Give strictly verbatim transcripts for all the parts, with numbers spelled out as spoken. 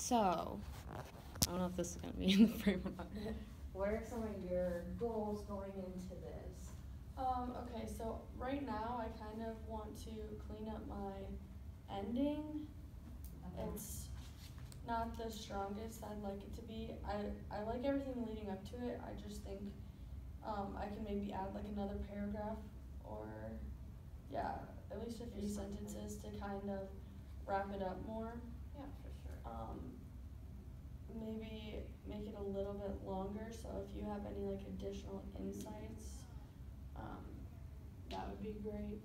So, I don't know if this is going to be in the frame or not. What are some of your goals going into this? Um, okay, so right now I kind of want to clean up my ending. Okay. It's not the strongest I'd like it to be. I, I like everything leading up to it. I just think um, I can maybe add like another paragraph or, yeah, at least a few Just something. sentences to kind of wrap it up more. Yeah, for sure. Um, maybe make it a little bit longer, so if you have any like additional insights, um, that would be great.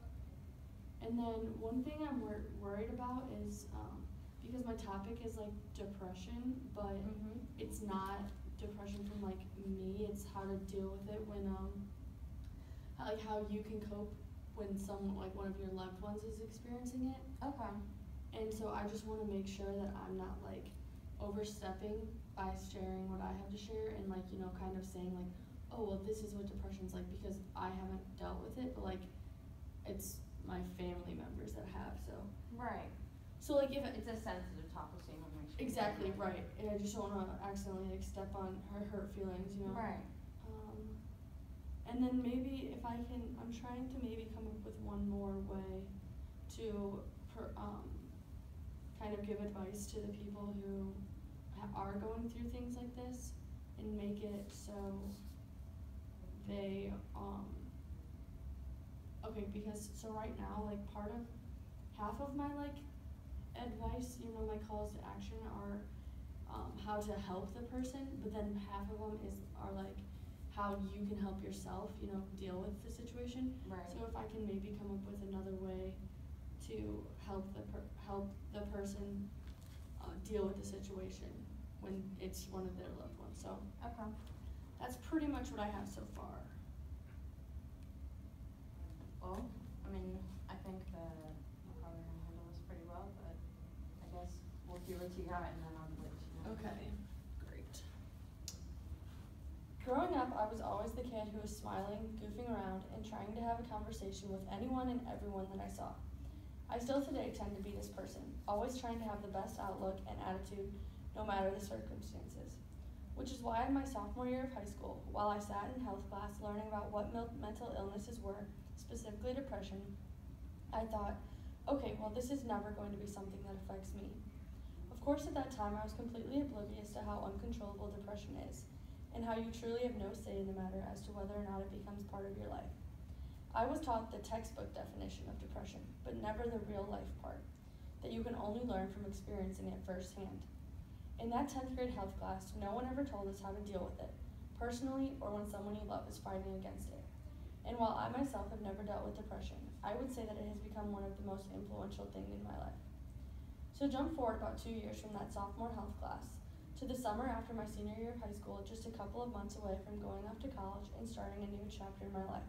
And then one thing I'm wor- worried about is, um, because my topic is like depression, but Mm-hmm. it's not depression from like me, it's how to deal with it when, um, how, like how you can cope when some, like one of your loved ones is experiencing it. Okay. And so I just want to make sure that I'm not like overstepping by sharing what I have to share and like, you know, kind of saying like, oh, well, this is what depression's like because I haven't dealt with it, but like it's my family members that have, so. Right. So like if, It's a sensitive topic, so you want to make sure. exactly, right, and I just don't want to accidentally like step on her hurt feelings, you know? Right. Um, and then maybe if I can, I'm trying to maybe come up with one more way to, per, um, kind of give advice to the people who ha- are going through things like this and make it so they, um, okay, because, so right now, like, part of, half of my, like, advice, you know, my calls to action are, um, how to help the person, but then half of them is, are like, how you can help yourself, you know, deal with the situation. Right. So if I can maybe come up with another way to help the per- help the person uh, deal with the situation when it's one of their loved ones. So Okay. that's pretty much what I have so far. Well, I mean, I think that you're probably gonna handle this pretty well, but I guess we'll hear what you got and then I'll let you know. Okay, great. Growing up, I was always the kid who was smiling, goofing around, and trying to have a conversation with anyone and everyone that I saw. I still today tend to be this person, always trying to have the best outlook and attitude no matter the circumstances. Which is why in my sophomore year of high school, while I sat in health class learning about what mil- mental illnesses were, specifically depression, I thought, okay, well this is never going to be something that affects me. Of course at that time I was completely oblivious to how uncontrollable depression is, and how you truly have no say in the matter as to whether or not it becomes part of your life. I was taught the textbook definition of depression, but never the real life part, that you can only learn from experiencing it firsthand. In that tenth grade health class, no one ever told us how to deal with it, personally or when someone you love is fighting against it. And while I myself have never dealt with depression, I would say that it has become one of the most influential things in my life. So jump forward about two years from that sophomore health class to the summer after my senior year of high school, just a couple of months away from going off to college and starting a new chapter in my life.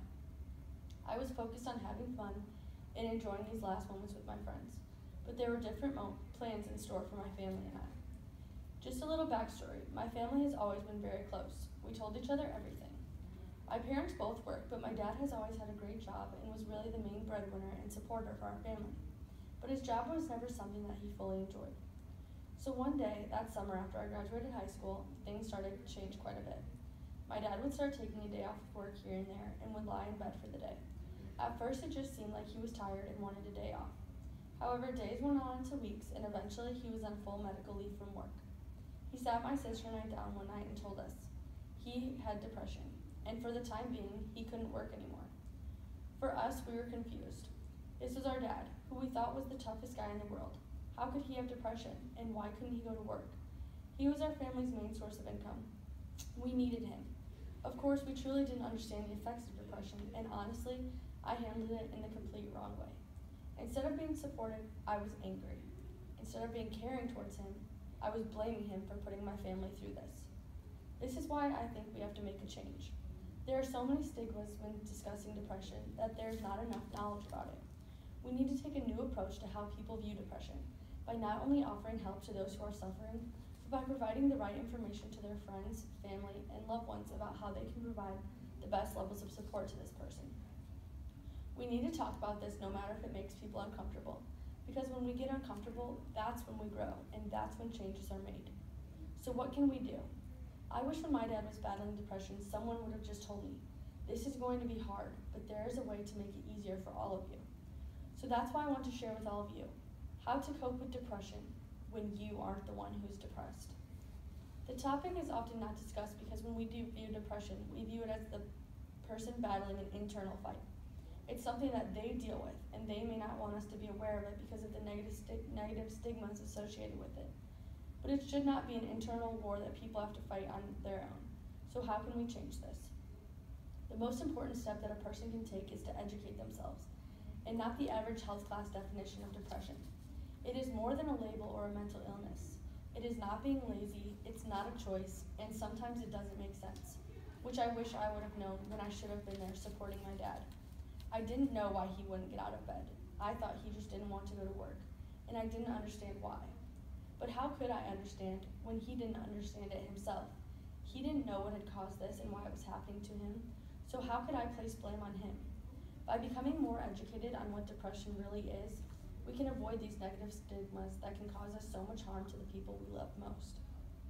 I was focused on having fun and enjoying these last moments with my friends, but there were different mo- plans in store for my family and I. Just a little backstory, my family has always been very close. We told each other everything. My parents both work, but my dad has always had a great job and was really the main breadwinner and supporter for our family. But his job was never something that he fully enjoyed. So one day, that summer after I graduated high school, things started to change quite a bit. My dad would start taking a day off of work here and there and would lie in bed for the day. At first, it just seemed like he was tired and wanted a day off. However, days went on into weeks, and eventually he was on full medical leave from work. He sat my sister and I down one night and told us he had depression, and for the time being, he couldn't work anymore. For us, we were confused. This was our dad, who we thought was the toughest guy in the world. How could he have depression, and why couldn't he go to work? He was our family's main source of income. We needed him. Of course, we truly didn't understand the effects of depression, and honestly, I handled it in the complete wrong way. Instead of being supportive, I was angry. Instead of being caring towards him, I was blaming him for putting my family through this. This is why I think we have to make a change. There are so many stigmas when discussing depression that there's not enough knowledge about it. We need to take a new approach to how people view depression, by not only offering help to those who are suffering, but by providing the right information to their friends, family, and loved ones about how they can provide the best levels of support to this person. We need to talk about this no matter if it makes people uncomfortable, Because when we get uncomfortable, that's when we grow, and that's when changes are made. So what can we do? I wish when my dad was battling depression, someone would have just told me, this is going to be hard, but there is a way to make it easier for all of you. So that's why I want to share with all of you how to cope with depression when you aren't the one who's depressed. The topic is often not discussed because when we do view depression, we view it as the person battling an internal fight. It's something that they deal with, and they may not want us to be aware of it because of the negative, sti- negative stigmas associated with it. But it should not be an internal war that people have to fight on their own. So how can we change this? The most important step that a person can take is to educate themselves, and not the average health class definition of depression. It is more than a label or a mental illness. It is not being lazy, it's not a choice, and sometimes it doesn't make sense, which I wish I would have known when I should have been there supporting my dad. I didn't know why he wouldn't get out of bed. I thought he just didn't want to go to work, and I didn't understand why. But how could I understand when he didn't understand it himself? He didn't know what had caused this and why it was happening to him, so how could I place blame on him? By becoming more educated on what depression really is, we can avoid these negative stigmas that can cause us so much harm to the people we love most.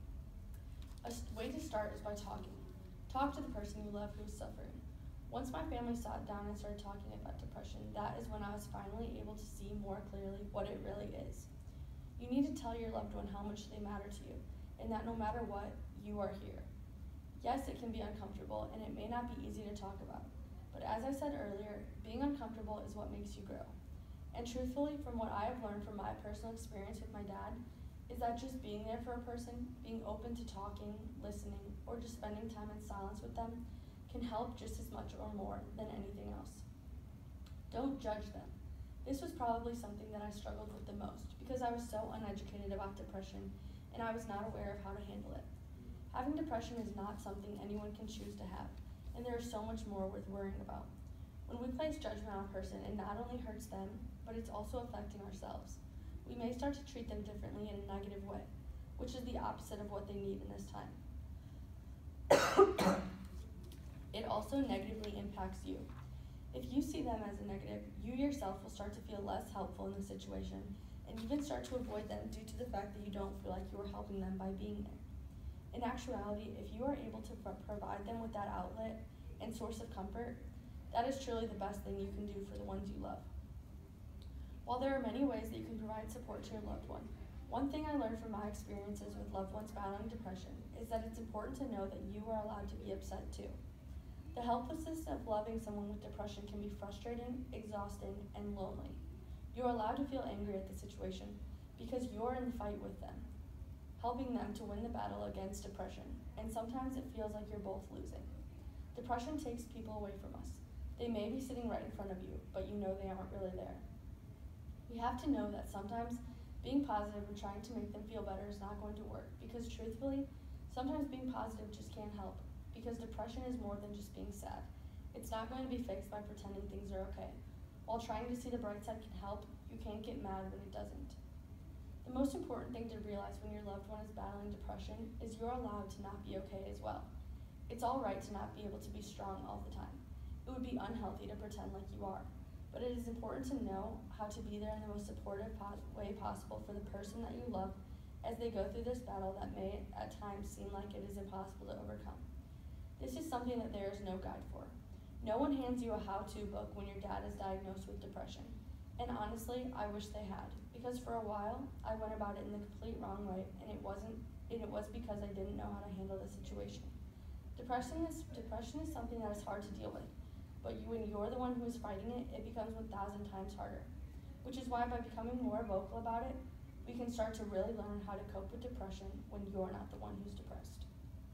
A way to start is by talking. Talk to the person you love who is suffering. Once my family sat down and started talking about depression, that is when I was finally able to see more clearly what it really is. You need to tell your loved one how much they matter to you, and that no matter what, you are here. Yes, it can be uncomfortable, and it may not be easy to talk about, but as I said earlier, being uncomfortable is what makes you grow. And truthfully, from what I have learned from my personal experience with my dad, is that just being there for a person, being open to talking, listening, or just spending time in silence with them can help just as much or more than anything else. Don't judge them. This was probably something that I struggled with the most because I was so uneducated about depression and I was not aware of how to handle it. Having depression is not something anyone can choose to have, and there is so much more worth worrying about. When we place judgment on a person, it not only hurts them, but it's also affecting ourselves. We may start to treat them differently in a negative way, which is the opposite of what they need in this time. It also negatively impacts you. If you see them as a negative, you yourself will start to feel less helpful in the situation and even start to avoid them due to the fact that you don't feel like you are helping them by being there. In actuality, if you are able to pro- provide them with that outlet and source of comfort, that is truly the best thing you can do for the ones you love. While there are many ways that you can provide support to your loved one, one thing I learned from my experiences with loved ones battling depression is that it's important to know that you are allowed to be upset too. The helplessness of loving someone with depression can be frustrating, exhausting, and lonely. You are allowed to feel angry at the situation because you're in the fight with them, helping them to win the battle against depression, and sometimes it feels like you're both losing. Depression takes people away from us. They may be sitting right in front of you, but you know they aren't really there. We have to know that sometimes being positive and trying to make them feel better is not going to work, because truthfully, sometimes being positive just can't help, because depression is more than just being sad. It's not going to be fixed by pretending things are okay. While trying to see the bright side can help, you can't get mad when it doesn't. The most important thing to realize when your loved one is battling depression is you're allowed to not be okay as well. It's all right to not be able to be strong all the time. It would be unhealthy to pretend like you are. But it is important to know how to be there in the most supportive po- way possible for the person that you love as they go through this battle that may at times seem like it is impossible to overcome. This is something that there is no guide for. No one hands you a how-to book when your dad is diagnosed with depression. And honestly, I wish they had, because for a while, I went about it in the complete wrong way, and it wasn't, and it was because I didn't know how to handle the situation. Depression is, depression is something that is hard to deal with. But you, when you're the one who is fighting it, it becomes one thousand times harder. Which is why by becoming more vocal about it, we can start to really learn how to cope with depression when you're not the one who's depressed.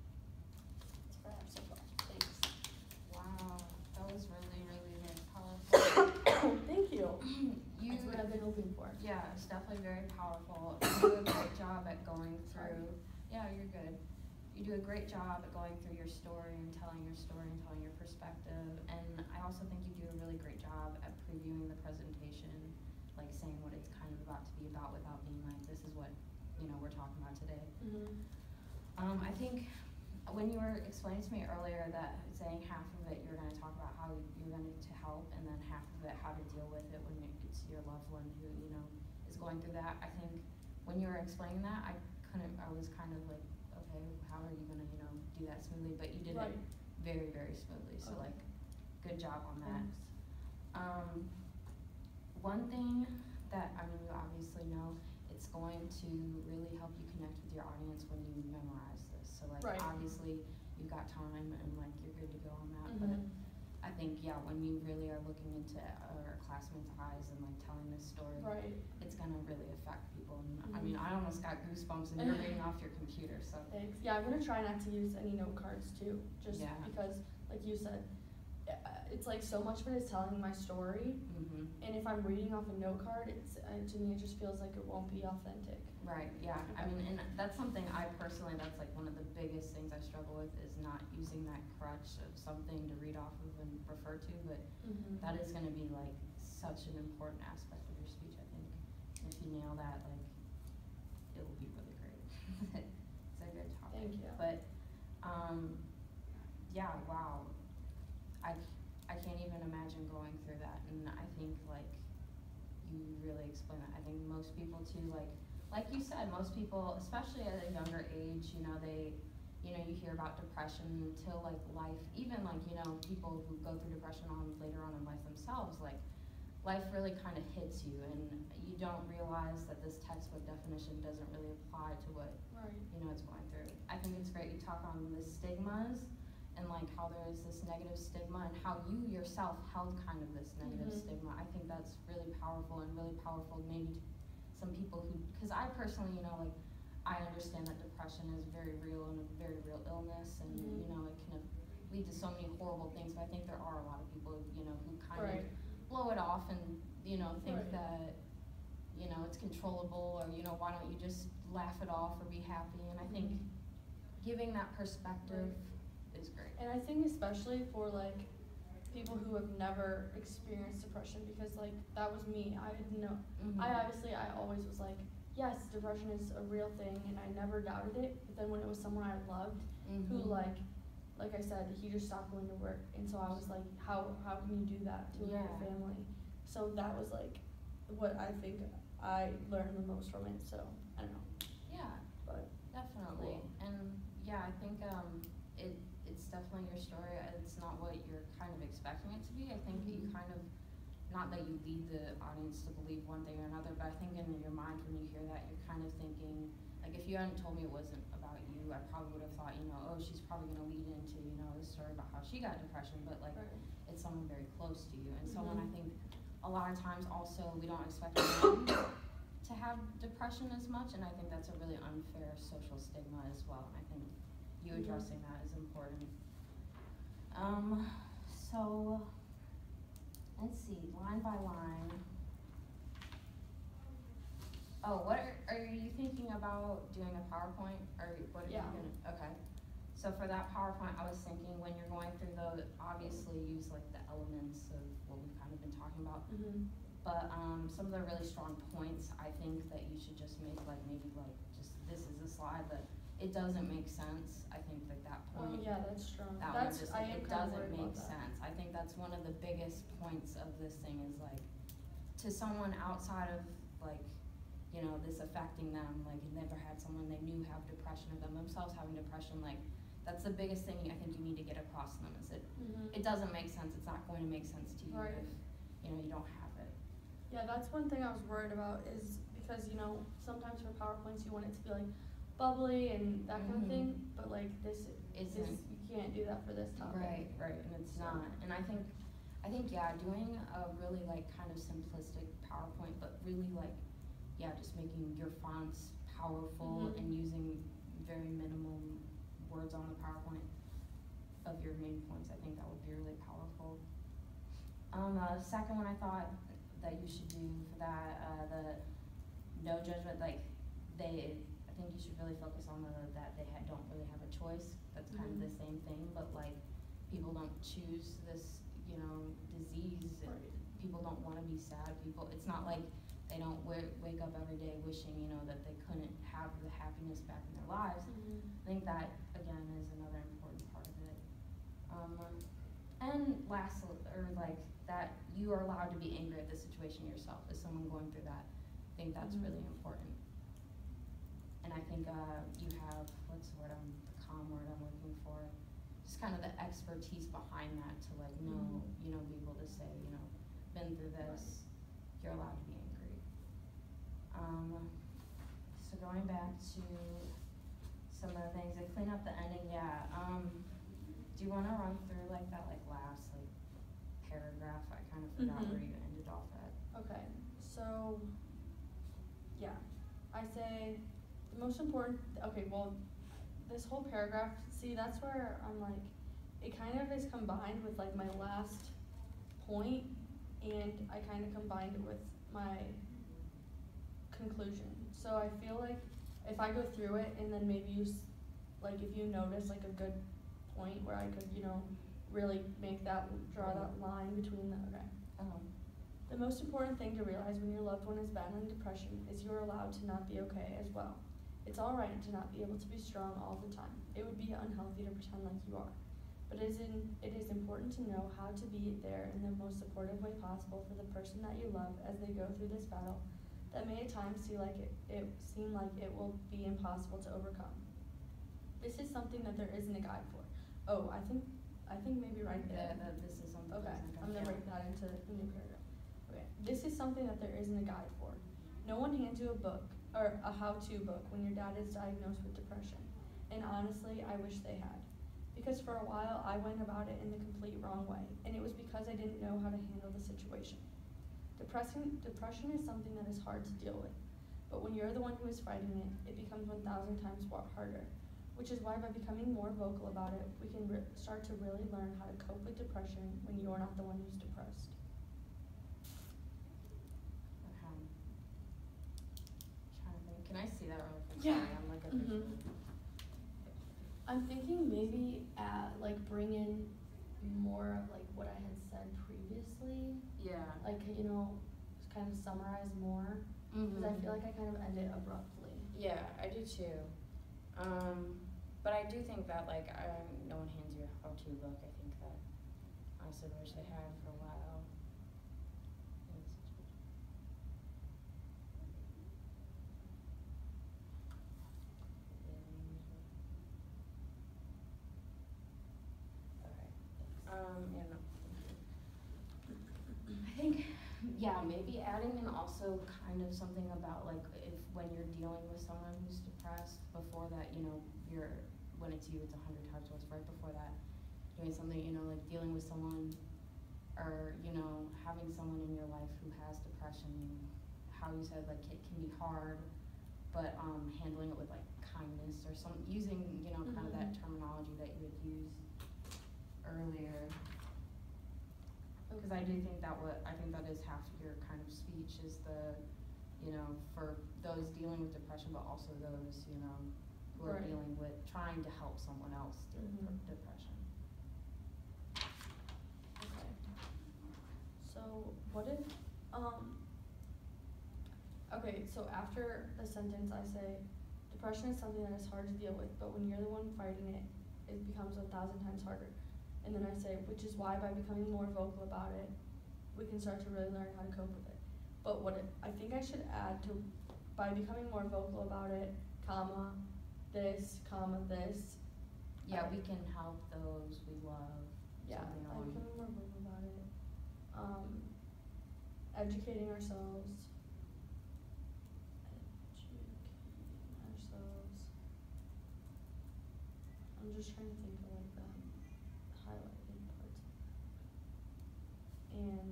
That's what I have so far. Thanks. Wow, that was really, really, really powerful. Thank you. You, That's what I've been hoping for. yeah, it's definitely very powerful. You do a great job at going through, yeah, you're good. You do a great job at going through your story and telling your story and telling your perspective. And I also think you do a really great job at previewing the presentation, like saying what it's kind of about to be about without being like, this is what, you know, we're talking about today. Mm-hmm. Um, I think when you were explaining to me earlier that saying half of it you're going to talk about how you're going to help, and then half of it how to deal with it when it's your loved one who, you know, going through that, I think when you were explaining that, I couldn't, I was kind of like, okay, how are you gonna, you know, do that smoothly? But you did Right. it very, very smoothly. So Okay. like, good job on that. Thanks. Um, one thing that, I mean, you obviously know, it's going to really help you connect with your audience when you memorize this. So like, Right. obviously, you've got time and like, you're good to go on that. But Mhm. I think, yeah, when you really are looking into our classmates' eyes and like telling this story, Right. it's gonna really affect people. And I Mhm. mean, I almost got goosebumps and you're reading off your computer, so. Thanks. Yeah, I'm gonna try not to use any note cards too, just Yeah. because, like you said, uh, it's like so much of it is telling my story, Mm-hmm. and if I'm reading off a note card, it's uh, to me it just feels like it won't be authentic. Right, yeah, I mean, and that's something I personally, that's like one of the biggest things I struggle with is not using that crutch of something to read off of and refer to, but Mm-hmm. that is gonna be like such an important aspect of your speech, I think. If you nail that, like, it will be really great. It's a good topic. Thank you. But, um, yeah, wow. I, c- I can't even imagine going through that, and I think like, you really explain that. I think most people too, like, like you said, most people, especially at a younger age, you know, they, you know, you hear about depression until like life, even like, you know, people who go through depression on later on in life themselves, like, life really kind of hits you and you don't realize that this textbook definition doesn't really apply to what, Right. you know, it's going through. I think it's great you talk on the stigmas and like how there is this negative stigma and how you yourself held kind of this negative Mhm. stigma. I think that's really powerful and really powerful maybe to some people who, because I personally, you know, like, I understand that depression is very real and a very real illness and, Mhm. you know, it can lead to so many horrible things, but I think there are a lot of people, you know, who kind Right. of blow it off and, you know, think Right. that, you know, it's controllable or, you know, why don't you just laugh it off or be happy? And I think Mhm. giving that perspective is great. And I think especially for like people who have never experienced depression, because like that was me. I had no, Mhm. I obviously I always was like, yes, depression is a real thing, and I never doubted it. But then when it was someone I loved, who Mhm. like, like I said, he just stopped going to work, and so I was like, how how can you do that to Yeah. your family? So that was like what I think I learned the most from it. So I don't know, Yeah. but Definitely, Cool. and yeah, I think um, it it's definitely your story. It's not what you're kind of expecting it to be. I think you Mhm. kind of, not that you lead the audience to believe one thing or another, but I think in your mind when you hear that, you're kind of thinking, like if you hadn't told me it wasn't about you, I probably would have thought, you know, oh, she's probably gonna lead into, you know, this story about how she got depression, but like right. it's someone very close to you, and someone I Mhm. think a lot of times also we don't expect them to have depression as much, and I think that's a really unfair social stigma as well, and I think you Mhm. addressing that is important. Um, so, let's see, line by line. Oh, what are, are you thinking about doing a PowerPoint, or what are Yeah. you gonna, okay. So for that PowerPoint, I was thinking when you're going through the, obviously use like the elements of what we've kind of been talking about, Mhm. but um, some of the really strong points, I think that you should just make like maybe like just this is a slide, but it doesn't make sense. I think like that Oh point, yeah, that's strong. that one That's just I like am it kind of doesn't worried make about that. sense. I think that's one of the biggest points of this thing is like to someone outside of like you know this affecting them, like never had someone they knew have depression or them themselves having depression, like that's the biggest thing I think you need to get across to them is it Mhm. it doesn't make sense. It's not going to make sense to you Right. if you know you don't have it. Yeah, that's one thing I was worried about is because, you know, sometimes for PowerPoints you want it to be like bubbly and that kind Mhm. of thing, but like this is, Isn't. you can't do that for this topic. Right, right, and it's So- not, and I think, I think, yeah, doing a really like kind of simplistic PowerPoint, but really like, yeah, just making your fonts powerful Mhm. and using very minimal words on the PowerPoint of your main points, I think that would be really powerful. Um, uh, second one I thought that you should do for that, uh, the no judgment, like, they, I think you should really focus on the, that they ha- don't really have a choice, that's kind of Mhm. the same thing, but like, people don't choose this, you know, disease, and Right. people don't wanna be sad, people, it's not like they don't wa- wake up every day wishing, you know, that they couldn't have the happiness back in their lives. Mhm. I think that, again, is another important part of it. Um, and lastly, or like, that you are allowed to be angry at the situation yourself, as someone going through that. think that's Mhm. really important. And I think uh, you have, what's the word, I'm, the calm word I'm looking for, just kind of the expertise behind that to like know, Mhm. you know, be able to say, you know, been through this, you're allowed to be angry. Um, so going back to some of the things, and clean up the ending, yeah, um, do you wanna run through like that like last like paragraph? I kind of forgot Mhm. where you ended off at. Okay, so, yeah, I say the most important, okay, well, this whole paragraph, see, that's where I'm like, it kind of is combined with like my last point, and I kind of combined it with my conclusion. So I feel like if I go through it and then maybe you, s- like if you notice like a good point where I could, you know, really make that, draw that line between the, okay. Um, The most important thing to realize when your loved one is battling depression is you are allowed to not be okay as well. It's alright to not be able to be strong all the time. It would be unhealthy to pretend like you are. But it is, in, it is important to know how to be there in the most supportive way possible for the person that you love as they go through this battle that may at times seem like it, it seem like it will be impossible to overcome. This is something that there isn't a guide for. Oh, I think I think maybe right there. yeah, that this is something. Okay, that's not I'm gonna yeah. break that into the new paragraph. Okay, this is something that there isn't a guide for. No one hands you a book, or a how-to book when your dad is diagnosed with depression. And honestly, I wish they had. Because for a while, I went about it in the complete wrong way, and it was because I didn't know how to handle the situation. Depressing, depression is something that is hard to deal with, but when you're the one who is fighting it, it becomes one thousand times wa- harder. Which is why by becoming more vocal about it, we can re- start to really learn how to cope with depression when you're not the one who's depressed. Okay. Trying to think. Can I see that real quick? Yeah. Sorry, I'm like a Mhm. visual. I'm thinking maybe add, like bring in more of like what I had said previously, Yeah. like, you know, kind of summarize more, because I feel like I kind of ended abruptly. Yeah, I do too. Um, but I do think that like I, no one hands you a how-to book. I think that honestly wish they had for a while. Okay. Um, and I think, yeah, maybe adding in also kind of something about like if when you're dealing with someone who's depressed, before that, you know, you're, when it's you, it's a hundred times worse. Right before that, doing something, you know, like dealing with someone, or you know, having someone in your life who has depression. How you said like it can be hard, but um, handling it with like kindness or some using, you know, kind of that Mhm. terminology that you had used earlier. Because I do think that what I think that is half your kind of speech is the, you know, for those dealing with depression, but also those, you know, who are Right. dealing with trying to help someone else deal with Mhm. depression. Okay. So what if, um, okay, so after the sentence I say, depression is something that is hard to deal with, but when you're the one fighting it, it becomes a thousand times harder. And then I say, which is why by becoming more vocal about it, we can start to really learn how to cope with it. But what it, I think I should add to, by becoming more vocal about it, comma, this, comma, this. Yeah, I- we can help those we love. Yeah, something by along- becoming more vocal about it. Um, educating ourselves. Educating ourselves. I'm just trying to think of like the highlighted parts. And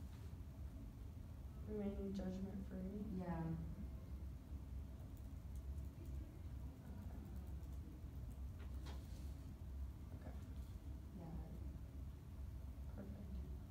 remaining judgment free. Yeah. Okay. Yeah. Perfect.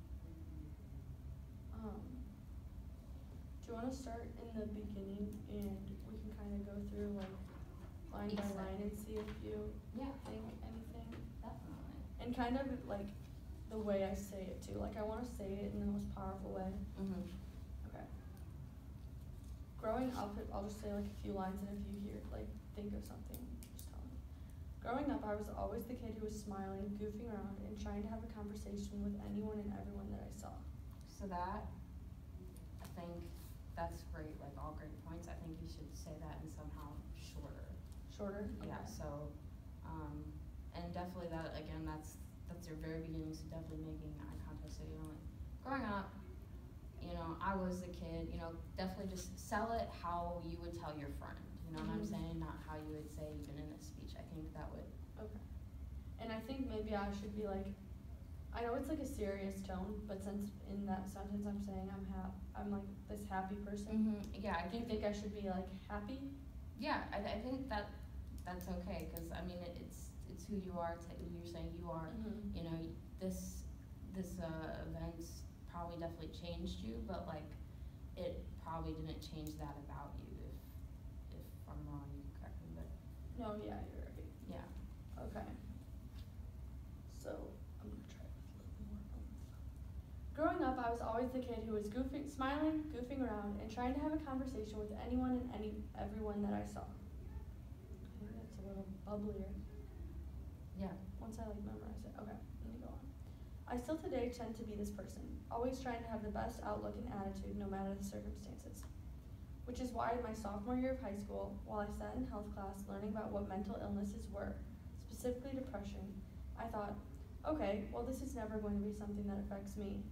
Um, do you wanna start in the beginning and we can kinda go through like line by Each line and see if you Yeah. think anything? Definitely. And kind of like the way I say it too, like I wanna say it in the most powerful way. Mhm. Okay. Growing up, I'll just say like a few lines, and if you hear, like, think of something, just tell me. Growing up, I was always the kid who was smiling, goofing around, and trying to have a conversation with anyone and everyone that I saw. So that, I think that's great, like all great think you should say that in somehow shorter. Shorter? Yeah, Okay. so, um, and definitely that, again, that's, that's your very beginning, so definitely making eye contact, so, you know, like, growing up, you know, I was a kid, you know, definitely just sell it how you would tell your friend, you know what I'm Mhm. saying, not how you would say even in a speech, I think that would, Okay. And I think maybe I should be like, I know it's like a serious tone, but since in that sentence I'm saying I'm hap- I'm like this happy person, yeah, I do you think, think I should be like happy? yeah, I, I think that, that's okay, cause I mean, it, it's, it's who you are, it's who you're saying you are, Mm-hmm. you know, this, this, uh, event's probably definitely changed you, but like, it probably didn't change that about you, if, if I'm wrong, you can correct me, but, No, yeah, you're right. yeah. Okay. So I'm gonna try with a little more oomph. Growing up, I was always the kid who was goofing, smiling, goofing around, and trying to have a conversation with anyone and any everyone that I saw. I think that's a little bubblier. Yeah. Once I like memorize it. Okay, let me go on. I still today tend to be this person, always trying to have the best outlook and attitude no matter the circumstances. Which is why in my sophomore year of high school, while I sat in health class learning about what mental illnesses were, specifically depression, I thought, okay, well this is never going to be something that affects me.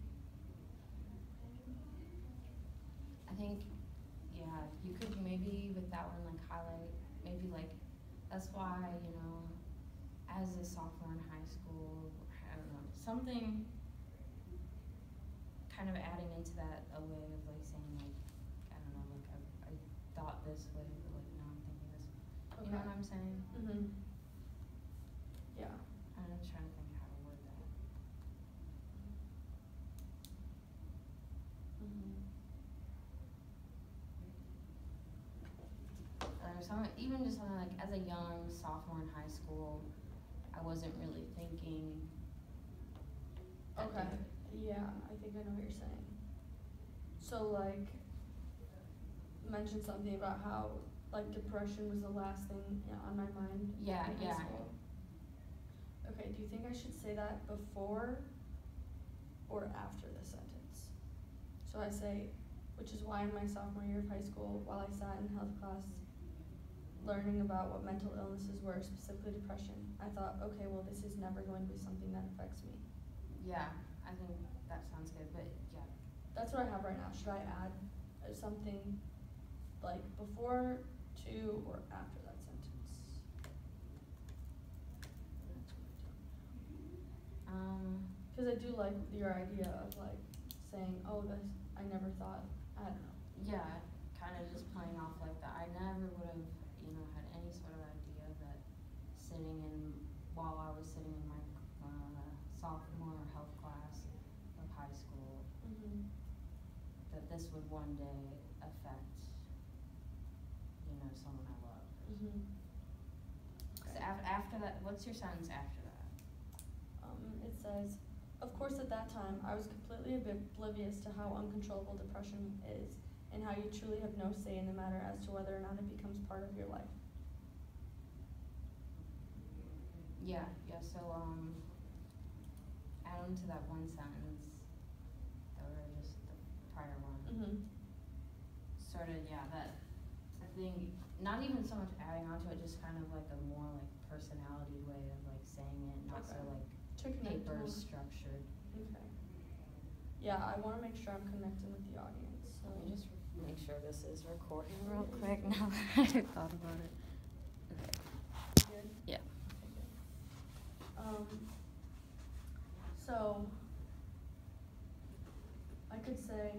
I think, yeah, you could maybe with that one like highlight, maybe like, that's why, you know, as a sophomore in high school, I don't know, something kind of adding into that a way of like saying like, I don't know, like I, I thought this way, but like now I'm thinking this, you know what I'm saying? Mm-hmm. Yeah. I'm trying to think how to word that. Mm-hmm. Uh, something, even just something like as a young sophomore in high school, I wasn't really thinking. that Okay. deep. Yeah, I think I know what you're saying. So like, mention something about how like depression was the last thing on my mind Yeah, in high yeah. school. Okay, do you think I should say that before or after the sentence? So I say, which is why in my sophomore year of high school, while I sat in health class learning about what mental illnesses were, specifically depression, I thought, okay, well this is never going to be something that affects me. Yeah, I think that sounds good, but yeah. That's what I have right now. Should I add uh, something like before, to, or after that sentence? Um, Because I do like your idea of like saying, oh, this, I never thought, I don't know. yeah, kind of just playing off like that. I never would have, you know, had any sort of idea that sitting in, while I was sitting in my uh, sophomore health class of high school, Mm-hmm. that this would one day affect, you know, someone I love. Mm-hmm. So af- after that, what's your sentence after that? Um, it says, of course at that time, I was completely ob- oblivious to how uncontrollable depression is and how you truly have no say in the matter as to whether or not it becomes part of your life. Yeah, yeah, so, um, add on to that one sentence, or just the prior one. Mm-hmm. Sort of, yeah, that, I think, not even so much adding on to it, just kind of like a more like personality way of like saying it, not so Okay. like To connect paper more. structured. Okay. Yeah, I want to make sure I'm connecting with the audience. So. Let me just make sure this is recording real quick now that I thought about it. Okay. Good? Yeah. Okay, good. Um, so, I could say,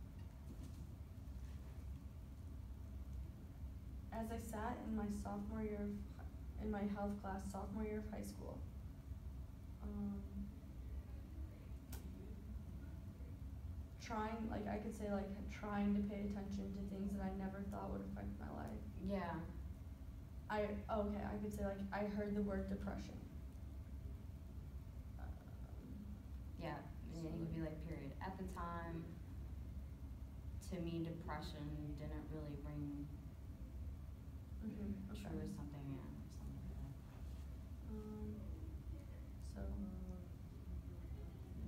as I sat in my sophomore year of, hi- in my health class, sophomore year of high school, um, trying, like, I could say, like, trying to pay attention to things that I never thought would affect my life. Yeah. I, oh, okay, I could say, like, I heard the word depression. Um, Yeah, and then you could be like, period. At the time, to me, depression didn't really ring mhm, true okay. or something, yeah, something like that. Um, so,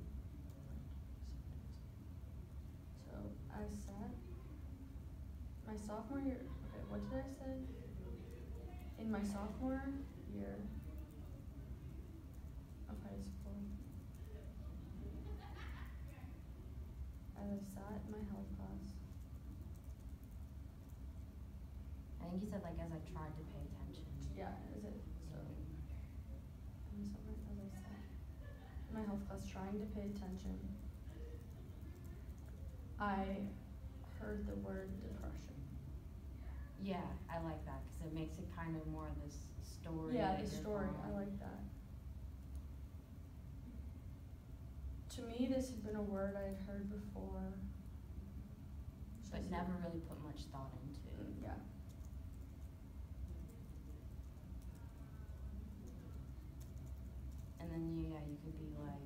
so I sat my sophomore year, okay, what did I say? In my sophomore year of high school, as I sat in my health class, I think you said like as I tried to pay attention. yeah, is it, so, in my summer, as I sat in my health class trying to pay attention, I heard the word depression. Yeah, I like that because it makes it kind of more of this story. Yeah, that the you're story, I following. like that. To me, this had been a word I had heard before. But Just- never really put much thought into. Mm, yeah. And then you, yeah, you could be like,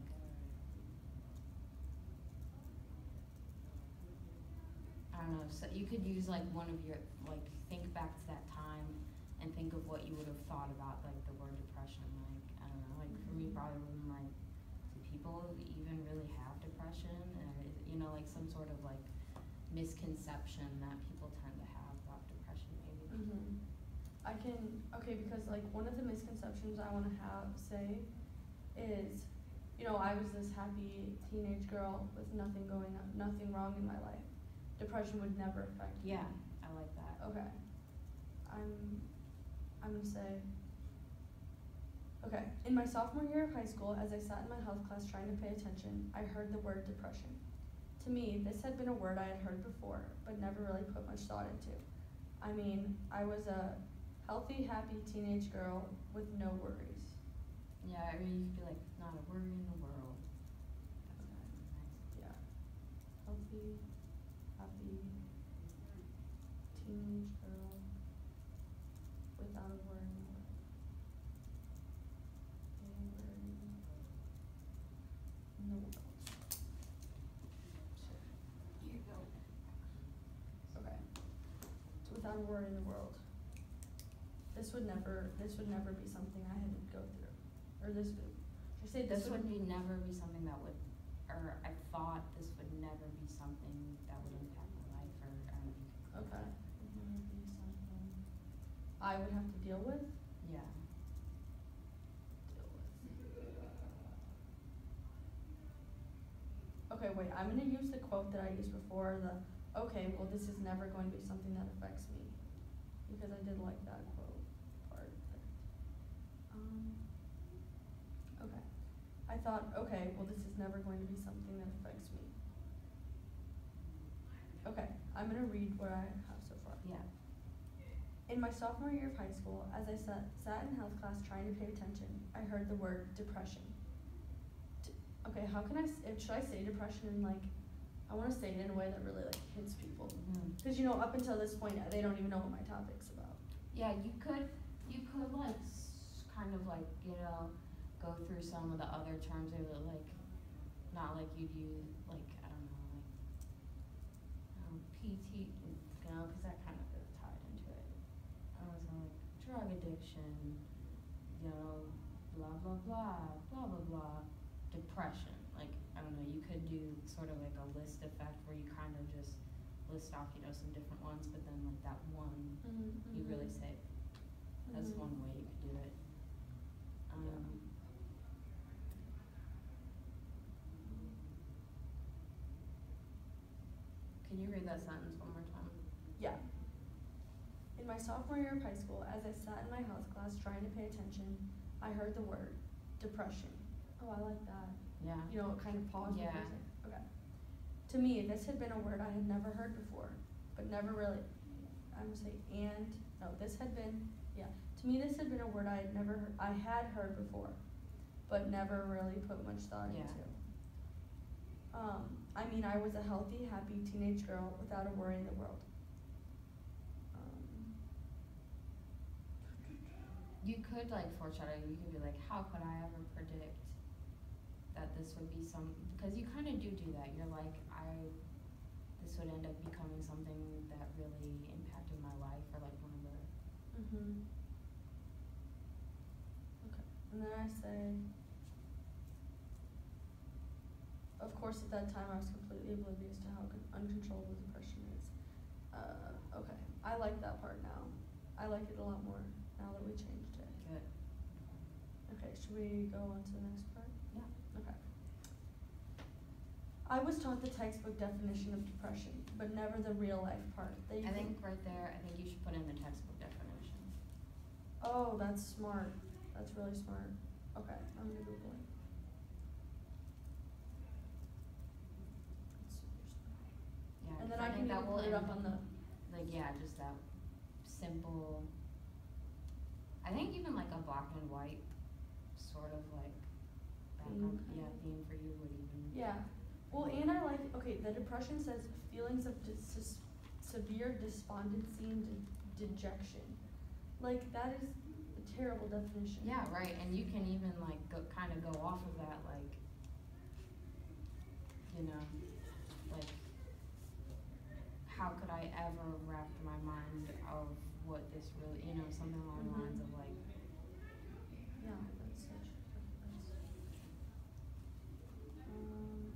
I don't know, so you could use like one of your, like think back to that time and think of what you would have thought about like the word depression. Like, I don't know, like for me, Mhm. probably I'm like, do people even really have depression? Or is it, you know, like some sort of like misconception that people tend to have about depression maybe. Mhm. I can, okay, because like one of the misconceptions I wanna have, say, is, you know, I was this happy teenage girl with nothing going on, nothing wrong in my life. Depression would never affect me. Yeah, I like that. Okay. I'm, I'm gonna say, okay, in my sophomore year of high school, as I sat in my health class trying to pay attention, I heard the word depression. To me, this had been a word I had heard before, but never really put much thought into. I mean, I was a healthy, happy teenage girl with no worries. Yeah, I mean, you could be like, not a worry in the world. That's Okay. nice. Yeah. Healthy, happy teenage girl without a worry in the world. A worry in the world. Here you go. Okay. So without a worry in the world. This would never, this would never be something I had to go through. Or this would, should I say This this would would be never be something that would, or I thought this would never be something that would impact my life, or I don't know if you could. okay. Would never be something I would have to deal with? Yeah. Deal with. Okay, wait, I'm gonna use the quote that I used before, the, okay, well, this is never going to be something that affects me. Because I did like that quote part there. Um, okay. I thought, okay, well, this is never going to be something that affects me. Okay, I'm gonna read what I have so far. Yeah. In my sophomore year of high school, as I sat, sat in health class trying to pay attention, I heard the word depression. D- okay, how can I, s- if, should I say depression in like, I wanna say it in a way that really like hits people. Mm-hmm. Cause you know, up until this point, they don't even know what my topic's about. Yeah, you could, you could like, s- kind of like, you know, go through some of the other terms, or like, not like you'd use, like, I don't know, like, um, P T, you know, cause that kind of is tied into it. I was like, drug addiction, you know, blah, blah, blah, blah, blah, blah, depression, like, I don't know, you could do sort of like a list effect where you kind of just list off, you know, some different ones, but then like that one, Mm-hmm. you really say, that's Mhm. one way you could do it. Um, Yeah. Can you read that sentence one more time? Yeah. In my sophomore year of high school, as I sat in my health class trying to pay attention, I heard the word depression. Oh, I like that. Yeah. You know, it kind of paused. Yeah. Okay. To me, this had been a word I had never heard before, but never really, I'm gonna say and, no, this had been, yeah. To me, this had been a word I had never, heard, I had heard before, but never really put much thought Yeah. into. Um, I mean, I was a healthy, happy teenage girl without a worry in the world. Um, You could like foreshadow, you could be like, how could I ever predict that this would be some, because you kind of do do that. You're like, I, this would end up becoming something that really impacted my life, or like one of the, mhm. Okay, and then I say, of course, at that time I was completely oblivious to how con- uncontrollable depression is. Uh, okay. I like that part now. I like it a lot more now that we changed it. Good. Okay, should we go on to the next part? Yeah. Okay. I was taught the textbook definition of depression, but never the real life part. That you I can- think right there, I think you should put in the textbook definition. Oh, that's smart. That's really smart. Okay, I'm gonna Google it. That's super smart. Yeah. And then 'cause I can think that even will put it up end- on the, Like, yeah, just that simple. I think even like a black and white sort of like background, Theme, yeah, kind of. theme for you would even. yeah. Well, and I like, okay, the depression says feelings of dis- severe despondency and de- dejection. Like, that is a terrible definition. Yeah, right, and you can even like go, kind of go off of that, like, you know, like, how could I ever wrap my mind of what this really, you know, something along the lines of like, Yeah, that's such that's, um,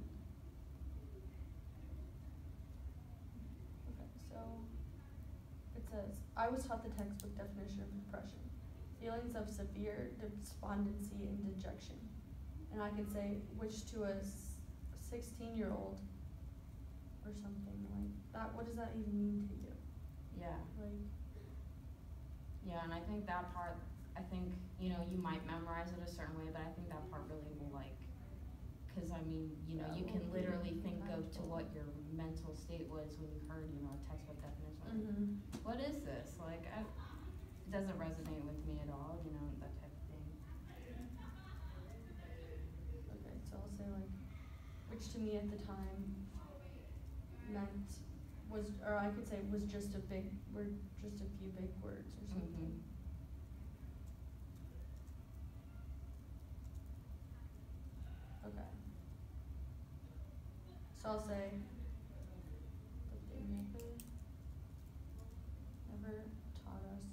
okay, so it says, I was taught the textbook definition of depression. Feelings of severe despondency and dejection. And I can say, which to a sixteen year old or something like that, what does that even mean to you? yeah. Like, Yeah, and I think that part, I think, you know, you might memorize it a certain way, but I think that part really will like, cause I mean, you know, Yeah, you it can won't be literally think of to impactful. what your mental state was when you heard, you know, a textbook definition. Like, mm-hmm. what is this? Like, I, it doesn't resonate with me at all, you know, that type of thing. Okay, so I'll say like, which to me at the time meant was, or I could say was just a big, were just a few big words or something. Mhm. Okay. So I'll say that they never, never taught us,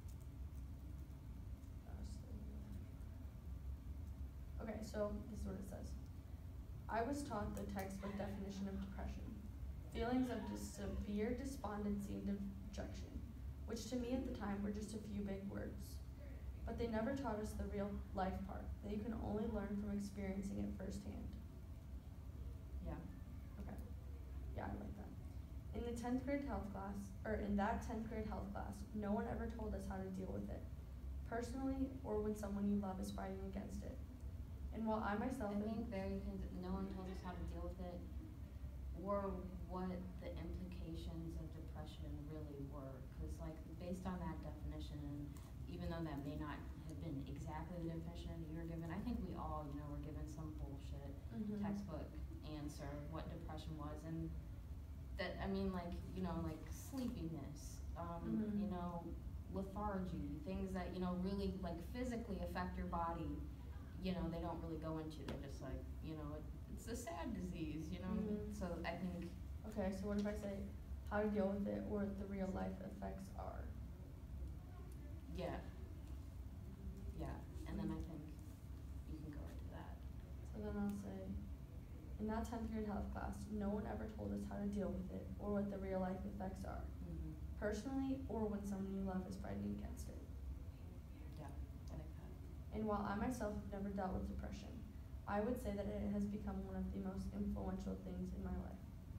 us the real- Okay, so this is what it says. I was taught the textbook definition of depression. Feelings of dis- severe despondency and dejection, which to me at the time were just a few big words. But they never taught us the real life part, that you can only learn from experiencing it firsthand. Yeah. Okay. Yeah, I like that. In the tenth grade health class, or in that tenth grade health class, no one ever told us how to deal with it, personally or when someone you love is fighting against it. And while I myself I think there you can, no one told us how to deal with it, or what the implications of depression really were. Cause like, based on that definition, and even though that may not have been exactly the definition you were given, I think we all, you know, were given some bullshit Mhm. textbook answer of what depression was, and that, I mean, like, you know, like sleepiness, um, Mhm. you know, lethargy, things that, you know, really like physically affect your body, you know, they don't really go into, they're just like, you know, it, it's a sad disease, you know, Mhm. so I think, Okay, so what if I say how to deal with it or what the real life effects are? yeah, yeah, and then I think you can go into that. So then I'll say, in that tenth grade health class, no one ever told us how to deal with it or what the real life effects are, Mm-hmm. personally or when someone you love is fighting against it. Yeah, I like that. And while I myself have never dealt with depression, I would say that it has become one of the most influential things in my life.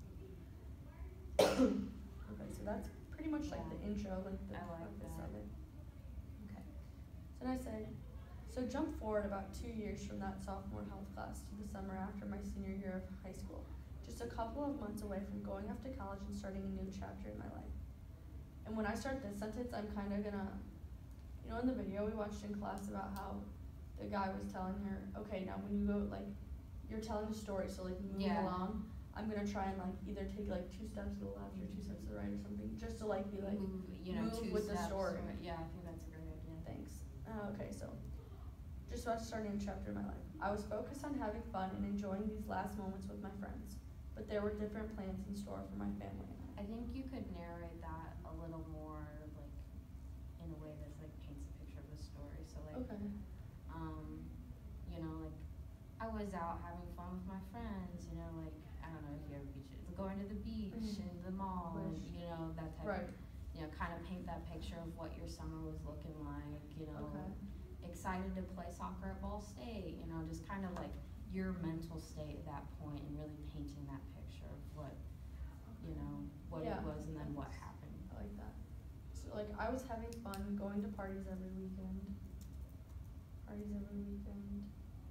Okay, so that's pretty much like the Yeah. intro, like the I like preface that. of it. Okay. So then I say, so jump forward about two years from that sophomore health class to the summer after my senior year of high school. Just a couple of months away from going off to college and starting a new chapter in my life. And when I start this sentence, I'm kind of gonna, you know, in the video we watched in class about how the guy was telling her, okay, now when you go, like, you're telling a story, so like move Yeah. along. I'm gonna try and like either take like two steps to the left or two steps to the right or something, just to like be like, move, you know, move two with the steps, story. or- yeah, I think that's a great idea. thanks. Uh, okay, so just about to start a new chapter in my life. I was focused on having fun and enjoying these last moments with my friends, but there were different plans in store for my family and I. I think you could narrate that a little more, like, in a way that's like paints a picture of the story, so like, Okay. um, you know, like, I was out having fun with my friends, you know, like, I don't know if you ever beach, going to the beach Mhm. and the mall, and, Wish. you know, that type Right. of, you know, kind that picture of what your summer was looking like, you know, Okay. excited to play soccer at Ball State, you know, just kind of like your mental state at that point and really painting that picture of what, you know, what Yeah. it was and then what happened. I like that. So like I was having fun going to parties every weekend. Parties every weekend.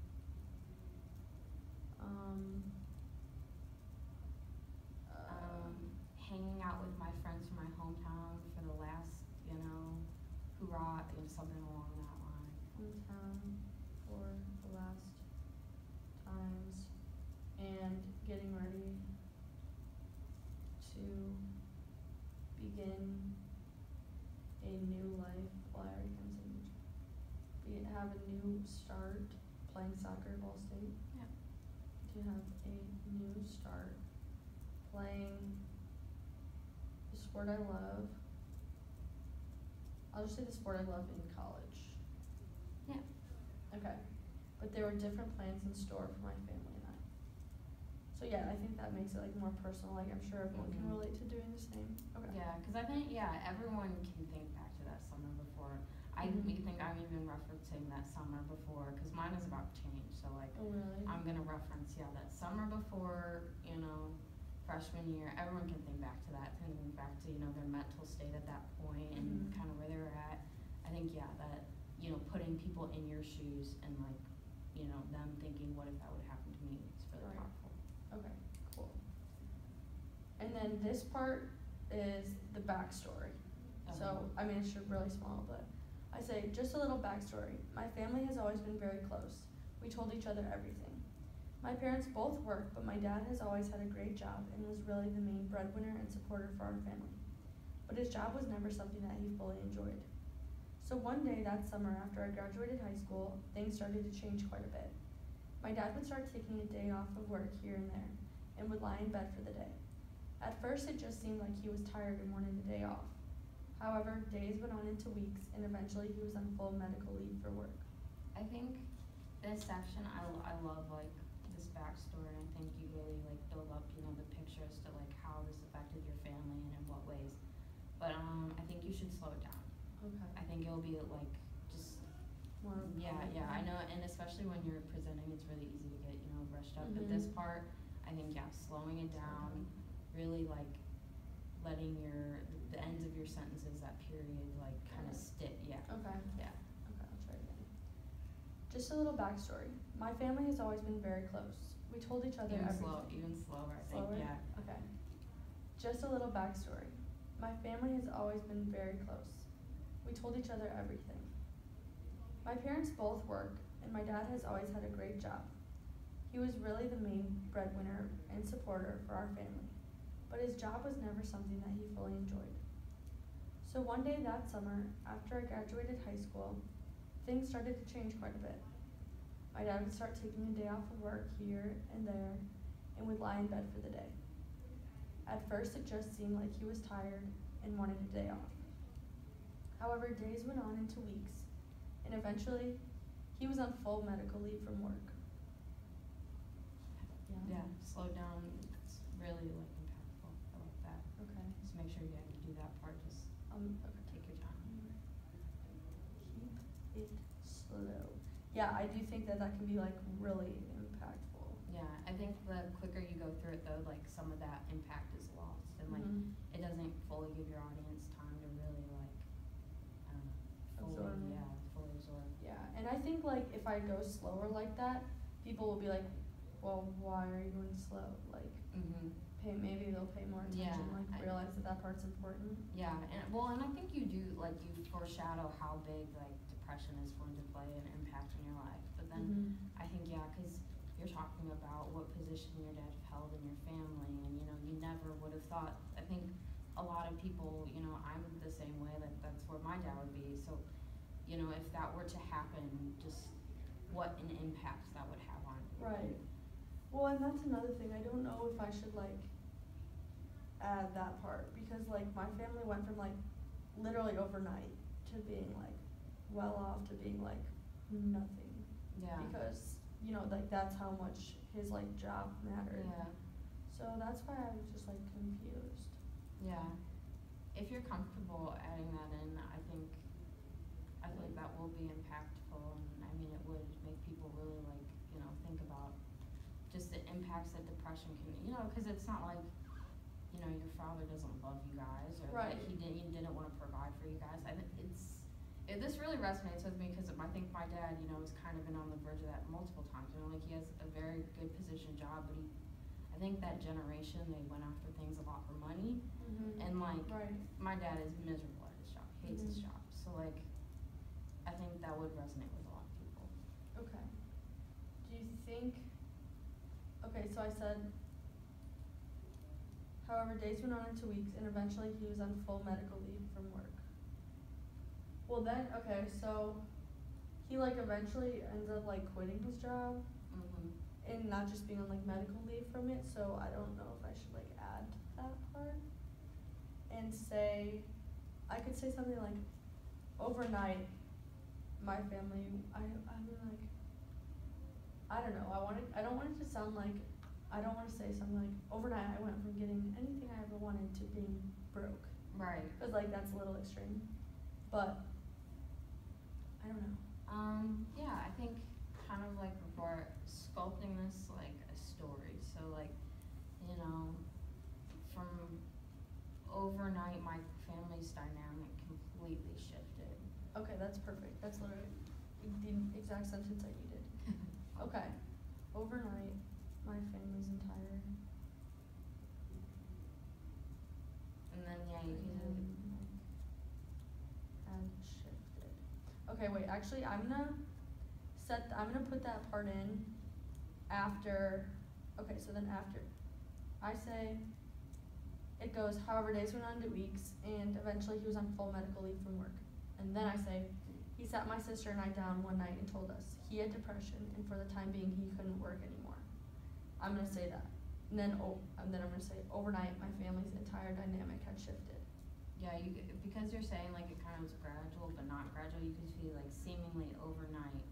Um. uh, Um, hanging out with my friends from my hometown for the last, you know, hoorah, you know, something along that line. hometown for the last times and getting ready to begin a new life. Well, I already kind of said new. Be, have a new start playing soccer at Ball State. Yeah. To have a new start playing the sport I love. I'll just say the sport I love in college. Yeah. Okay. But there were different plans in store for my family and I. So yeah, I think that makes it like more personal. Like I'm sure everyone can Mhm. relate to doing the same. Okay. Yeah, because I think, yeah, everyone can think back to that summer before. I Mhm. we think I'm even referencing that summer before, because mine is about to change. So like, Oh really? I'm gonna reference, yeah, that summer before, you know, freshman year. Everyone can think back to that, thinking back to, you know, their mental state at that point and Mhm. kind of where they were at. I think, yeah, that, you know, putting people in your shoes and like, you know, them thinking, what if that would happen to me? It's really Right. powerful. Okay, cool. And then this part is the backstory. So, Um, I mean, it's really small, but I say just a little backstory. My family has always been very close. We told each other everything. My parents both work, but my dad has always had a great job and was really the main breadwinner and supporter for our family. But his job was never something that he fully enjoyed. So one day that summer after I graduated high school, things started to change quite a bit. My dad would start taking a day off of work here and there and would lie in bed for the day. At first it just seemed like he was tired and wanted a day off. However, days went on into weeks and eventually he was on full medical leave for work. I think this section, I, l- I love like this backstory. I think you really like build up, you know, the picture as to like how this affected your family and in what ways. But um, I think you should slow it down. Okay. I think it'll be like just More of a yeah, public yeah. I one. know, and especially when you're presenting, it's really easy to get, you know, rushed up. But this Mhm. part, I think, yeah, slowing it Slow down, down. really like letting your the ends of your sentences, that period, like kind of Got it. stick. Yeah. Okay. Yeah. Okay, I'll try again. Just a little backstory. My family has always been very close. We told each other Even everything. slow, even slower. I think. Slower? Yeah. Okay. Just a little backstory. My family has always been very close. We told each other everything. My parents both work, and my dad has always had a great job. He was really the main breadwinner and supporter for our family, but his job was never something that he fully enjoyed. So one day that summer, after I graduated high school, things started to change quite a bit. My dad would start taking a day off of work here and there and would lie in bed for the day. At first, it just seemed like he was tired and wanted a day off. However, days went on into weeks, and eventually, he was on full medical leave from work. Yeah. Slow down. It's really like impactful. I like that. Okay. Just make sure you have to do that part. Just Um, okay. take your time. Keep it slow. Yeah, I do think that that can be like really impactful. Yeah, I think the quicker you go through it though, like some of that impact is lost and like Mhm. it doesn't fully give your audience time to really like, I don't know, fully, Absorb it. yeah, fully absorb. Yeah, and I think like if I go slower like that, people will be like, well, why are you going slow? Like, Mm-hmm. pay maybe they'll pay more Yeah, attention, like I- realize that that part's important. Yeah, and well, and I think you do like you foreshadow how big like depression is going to play an impact in your life. But then Mhm. I think yeah, because you're talking about what position your dad held in your family, and you know you never would have thought. I think a lot of people, you know, I'm the same way. Like that's where my dad would be. So, you know, if that were to happen, just what an impact that would have on you. Right. Well, and that's another thing. I don't know if I should like add that part because like my family went from like literally overnight to being like well off to being like nothing. Yeah. Because, you know, like that's how much his like job mattered. Yeah. So that's why I was just like confused. Yeah. If you're comfortable adding that in, impacts that depression can, you know, because it's not like, you know, your father doesn't love you guys, or Right. like he didn't, he didn't want to provide for you guys. I think it's, it, this really resonates with me because I think my dad, you know, has kind of been on the verge of that multiple times. You know, like he has a very good position job, but he, I think that generation, they went after things a lot for money, Mhm. and like, Right. my dad is miserable at his job, hates his Mhm. job, so like, I think that would resonate with a lot of people. Okay. Do you think, okay, so I said, however, days went on into weeks, and eventually he was on full medical leave from work. Well then, okay, so he like eventually ends up like quitting his job Mm-hmm. and not just being on like medical leave from it, so I don't know if I should like add that part and say, I could say something like, overnight, my family, I, I mean like, I don't know, I wanted, I don't want it to sound like, I don't wanna say something like, overnight I went from getting anything I ever wanted to being broke, Right. cause like that's a little extreme, but, I don't know. Um, yeah, I think kind of like before sculpting this like a story. So like, you know, from overnight my family's dynamic completely shifted. Okay, that's perfect, that's literally the exact sentence I needed. Okay, overnight, my family's entire And then yeah, you can dynamic had shifted. Okay, wait, actually, I'm gonna set, th- I'm gonna put that part in after, okay, so then after, I say, it goes, however, days went on to weeks, and eventually he was on full medical leave from work. And then I say, he sat my sister and I down one night and told us he had depression, and for the time being, he couldn't work anymore. I'm gonna say that. And then, oh, and then I'm gonna say, overnight, my family's entire dynamic had shifted. yeah, you c- because you're saying like it kind of was gradual but not gradual, you could see like seemingly overnight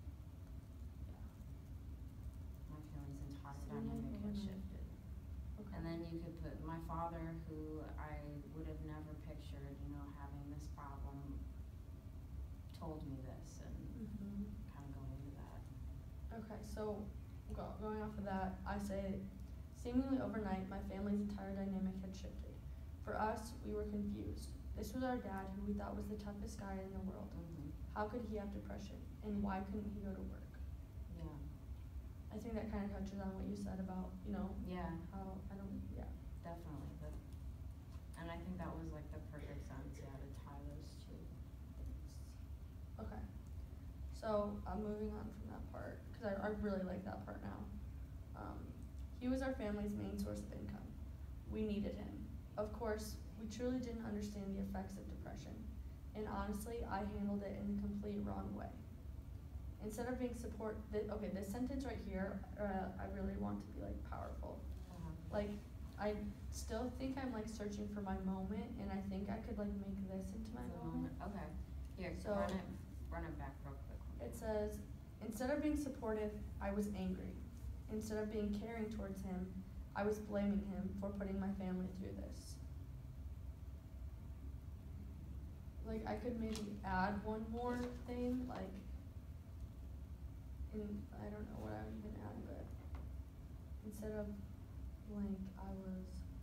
my family's entire Seemingly dynamic had overnight. shifted. Okay. And then you could put my father, who I would have never pictured, you know, having this problem, told me this, and Mhm. kind of going into that. Okay, so go, going off of that, I say, seemingly overnight, my family's entire dynamic had shifted. For us, we were confused. This was our dad, who we thought was the toughest guy in the world. Mm-hmm. How could he have depression, and why couldn't he go to work? Yeah. I think that kind of touches on what you said about, you know, Yeah, how I don't, yeah. definitely. But, and I think that was like the perfect sense, yeah, to tie those two things. Okay, so I'm moving on from that part, cause I, I really like that part now. Um, he was our family's main source of income. We needed him. Of course, we truly didn't understand the effects of depression, and honestly, I handled it in the complete wrong way. Instead of being support, th- okay, this sentence right here, uh, I really want to be like powerful. Uh-huh. Like, I still think I'm like searching for my moment, and I think I could like make this into my The moment. Okay, here, So- run it, run it back real quick. It says, instead of being supportive, I was angry. Instead of being caring towards him, I was blaming him for putting my family through this. Like, I could maybe add one more thing, like, in, I don't know what I would even add, but instead of blank, I was,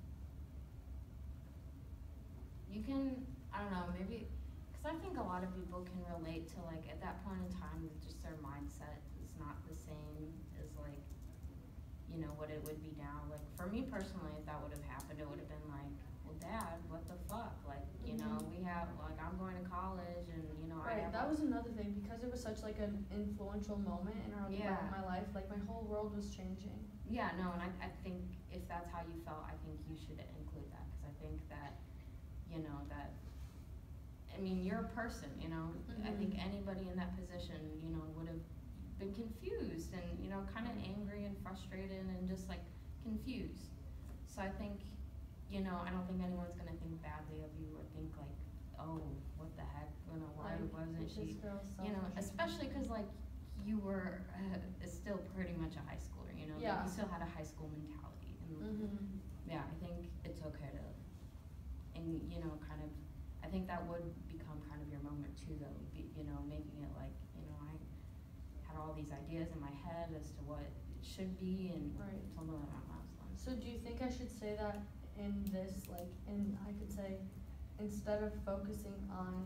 You can, I don't know, maybe, cause I think a lot of people can relate to like, at that point in time, just their mindset is not the same as like, you know, what it would be now. Like, for me personally, if that would have happened, it would have been like, well, Dad, what the fuck? Like, you know, Mhm. we have, like, I'm going to college and, you know, I right, have. that was another thing, because it was such like an influential moment in our, Yeah. my life, like my whole world was changing. Yeah, no, and I, I think if that's how you felt, I think you should include that, cause I think that, you know, that, I mean, you're a person, you know, I Mhm. think anybody in that position, you know, would have been confused and, you know, kinda angry and frustrated and just like confused. So I think, you know, I don't think anyone's gonna think badly of you or think like, oh, what the heck, you know, why Like, wasn't this she, girl's you know, selfish. especially cause like you were, uh, still pretty much a high schooler, you know, like Yeah. you still had a high school mentality and Mhm. yeah, I think it's okay to, and you know, kind of, I think that would become kind of your moment too though, be, you know, making it like, you know, I had all these ideas in my head as to what, should be and Right. told them that I'm Muslim. So do you think I should say that in this, like, in, I could say, instead of focusing on,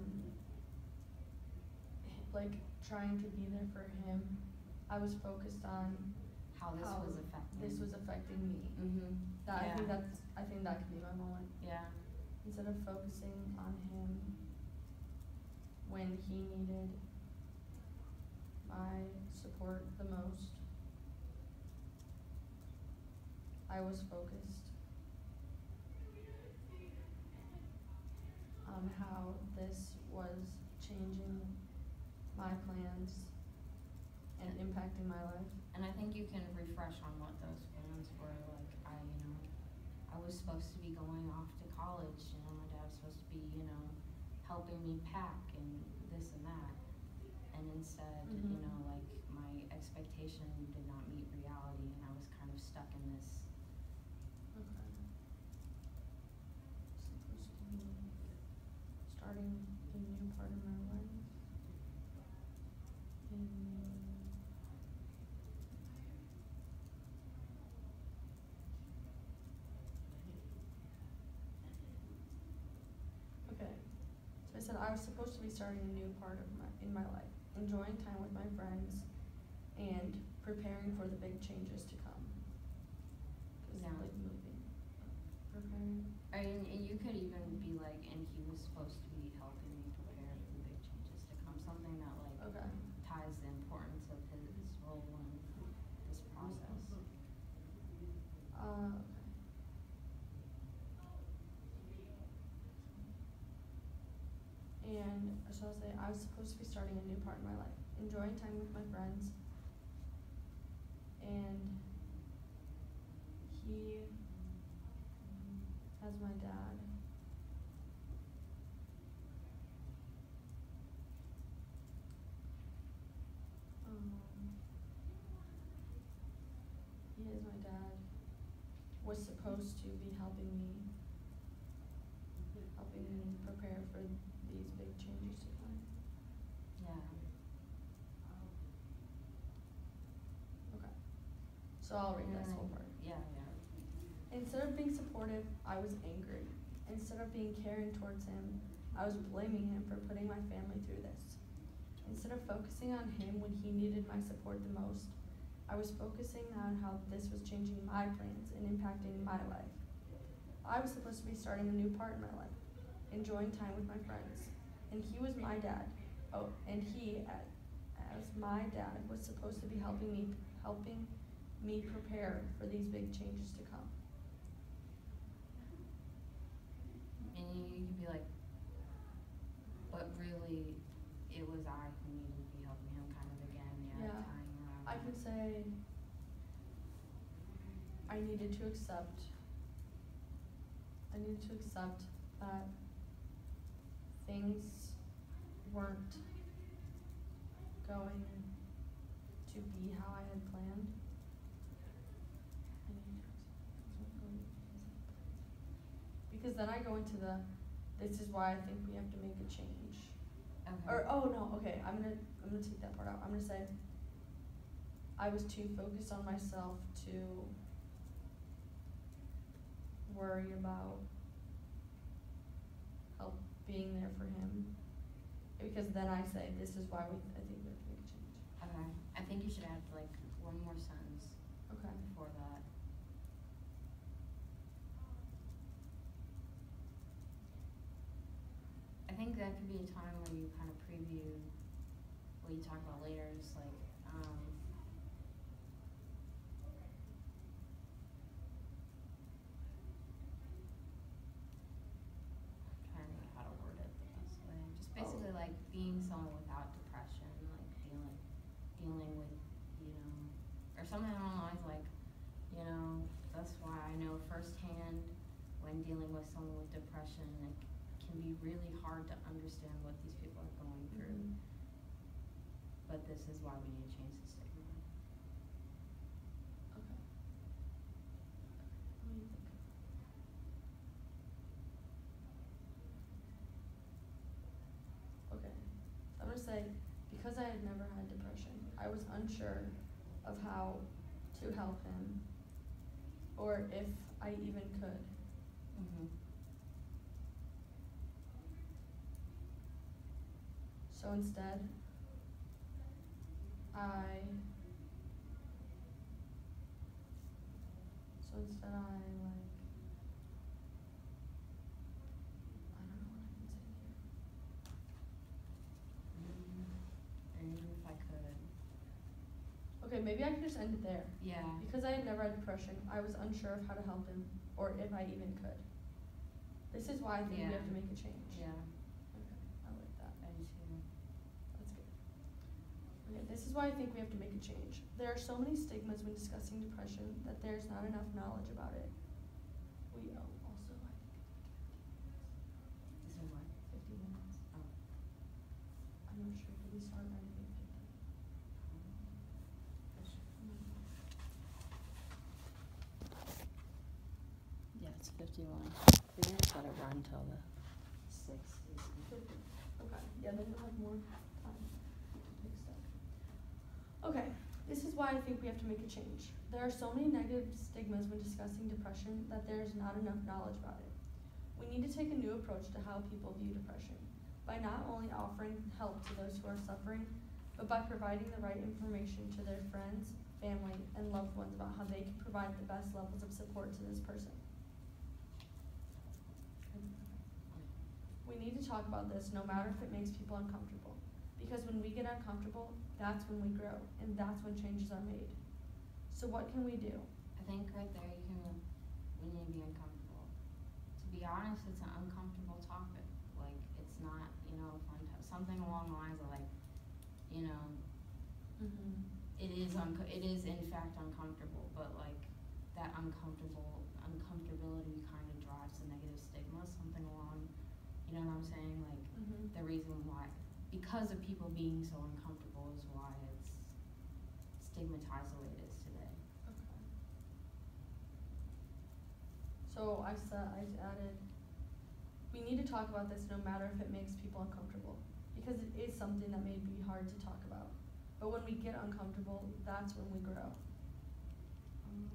like, trying to be there for him, I was focused on How this how was affecting. this was affecting me. Mm-hmm. That, I think Yeah. that's, I think that could be my moment. Yeah. Instead of focusing on him when he needed my support the most, I was focused on how this was changing my plans and impacting my life. And I think you can refresh on what those plans were. Like I, you know, I was supposed to be going off to college. You know, my dad was supposed to be, you know, helping me pack and this and that. And instead, Mhm. you know, like my expectation did not meet reality, and I was kind of stuck in this. Okay. Supposed to be starting a new part of my life. In Okay. So I said I was supposed to be starting a new part of my in my life, enjoying time with my friends and preparing for the big changes to come. 'Cause, Yeah. like moving. Preparing. I mean, and you could even be like, and he was supposed to be helping me prepare for the big changes to come. Something that like Okay. ties the importance of his role in this process. Uh, okay. And so I'll say I was supposed to be starting a new part in my life, enjoying time with my friends, and he, as my dad, um, he as my dad was supposed to be helping me, helping me prepare for these big changes to come. Yeah. Okay. So I'll read this And whole I- part. Yeah, yeah. Instead of being supportive, I was angry. Instead of being caring towards him, I was blaming him for putting my family through this. Instead of focusing on him when he needed my support the most, I was focusing on how this was changing my plans and impacting my life. I was supposed to be starting a new part in my life, enjoying time with my friends. And he was my dad. Oh, and he, as, as my dad, was supposed to be helping me, helping me prepare for these big changes to come. And you, you could be like, but really, it was I who needed to be helping him kind of again, yeah, Yeah. tying around. I can say I needed to accept, I needed to accept that things weren't going to be how I had planned. I needed to accept things weren't going to be as I planned. Because then I go into the, this is why I think we have to make a change. Okay. Or, oh no, okay, I'm gonna, I'm gonna take that part out. I'm gonna say, I was too focused on myself to worry about help being there for him. Because then I say, this is why we, I think we have to make a change. Okay. I think you should add like one more sentence Okay. before that. I think that could be a time where you kind of preview what you talk about later, just like, um, trying to think how to word it the best way. Just basically like being someone without depression, like dealing, dealing with, you know, or something along the lines like, you know, that's why I know firsthand when dealing with someone with depression, it can be really hard to understand what these people are going through. Mhm. But this is why we need to change the stigma. Okay. Let me think. Okay. I'm gonna say, because I had never had depression, I was unsure of how to help him, or if I even could. Mhm. So instead, I, so instead I like, I don't know what I can say here. Mm, or even if I could. Okay, maybe I can just end it there. Yeah. Because I had never had depression, I was unsure of how to help him, or if I even could. This is why I think we Yeah. have to make a change. Yeah. Okay, I like that. I do too. That's good. Okay, this is why I think we have to make a change. There are so many stigmas when discussing depression that there's not enough knowledge about it. We oh, also, I think Is it what? fifty minutes. Oh. I'm not sure. Did we start at anything fifty? Yeah, it's fifty-one. We're gonna just let it run till the sixties. fifty. Okay, yeah, then we'll have more time to pick stuff. Okay, this is why I think we have to make a change. There are so many negative stigmas when discussing depression that there is not enough knowledge about it. We need to take a new approach to how people view depression, by not only offering help to those who are suffering, but by providing the right information to their friends, family, and loved ones about how they can provide the best levels of support to this person. We need to talk about this no matter if it makes people uncomfortable. Because when we get uncomfortable, that's when we grow, and that's when changes are made. So what can we do? I think right there you can, we need to be uncomfortable. To be honest, it's an uncomfortable topic. Like, it's not, you know, fun to, something along the lines of like, you know, Mm-hmm. it is unco- it is in fact uncomfortable, but like that uncomfortable uncomfortability kind of drives the negative stigma, something along, you know what I'm saying? Like Mm-hmm. the reason why, because of people being so uncomfortable, is why it's stigmatized the way it is today. Okay. So I said, I added, we need to talk about this no matter if it makes people uncomfortable, because it is something that may be hard to talk about. But when we get uncomfortable, that's when we grow. Um,